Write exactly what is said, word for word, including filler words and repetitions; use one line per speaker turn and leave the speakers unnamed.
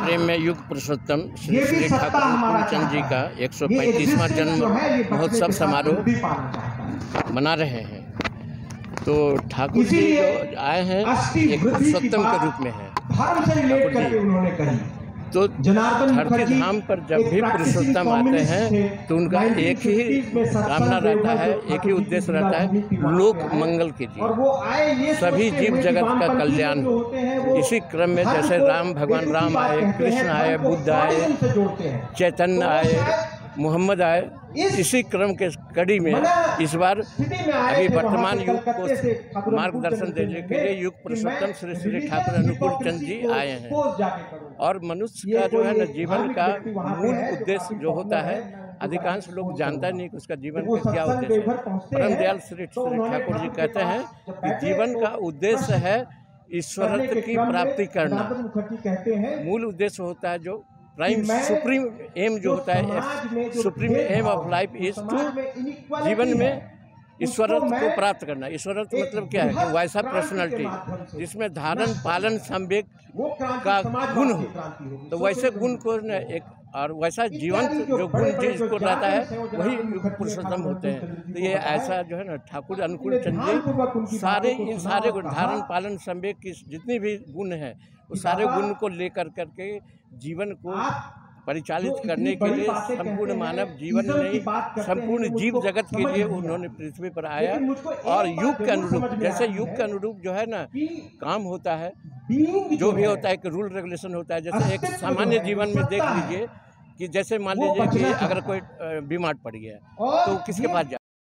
प्रेम में युग पुरुषोत्तम श्री श्री ठाकुर अनुकूलचंद जी का एक सौ पैंतीसवां जन्म महोत्सव समारोह मना रहे हैं। तो ठाकुर जी जो आए हैं एक पुरुषोत्तम के रूप में है। ठाकुर जी तो धरती धाम पर जब भी पुरुषोत्तम आते हैं तो उनका एक ही कामना रहता है, एक ही उद्देश्य रहता है, लोक मंगल कीजिए, सभी जीव जगत का कल्याण हो। इसी क्रम में जैसे राम भगवान राम आए, कृष्ण आए, बुद्ध आए, चैतन्य आए, मोहम्मद आए, इसी क्रम के कड़ी में इस बार अभी वर्तमान युग को मार्गदर्शन देने के लिए युग पुरुषोत्तम श्री श्री ठाकुर अनुकूलचंद जी आए हैं। और मनुष्य का जो है ना जीवन का मूल उद्देश्य जो होता है, अधिकांश लोग जानता नहीं कि उसका जीवन का क्या उद्देश्य है। परम दयाल श्री श्री ठाकुर जी कहते हैं कि जीवन का उद्देश्य है ईश्वरत्व की प्राप्ति करना। मूल उद्देश्य होता है जो प्राइम सुप्रीम एम जो होता है, supreme aim of life is to जीवन में ईश्वरत्व को प्राप्त करना। ईश्वरत्व मतलब क्या है कि वैसा पर्सनालिटी जिसमें धारण पालन संवेग का गुण हो, तो वैसे गुण को न एक और वैसा जीवंत जो गुण जिसको रहता है वही युग पुरुषोत्तम होते हैं। तो ये ऐसा जो है ना ठाकुर अनुकूलचंद जी सारे इन सारे धारण पालन संवेग की जितनी भी गुण है वो सारे गुण को लेकर करके जीवन को परिचालित करने के लिए संपूर्ण मानव जीवन नहीं, संपूर्ण जीव जगत के लिए उन्होंने पृथ्वी पर आया। और युग के अनुरूप, जैसे युग के अनुरूप जो है ना काम होता है, जो भी होता है कि रूल रेगुलेशन होता है। जैसे एक सामान्य जीवन में देख लीजिए कि जैसे मान लीजिए कि अगर कोई बीमार पड़ गया तो किसके पास जाए।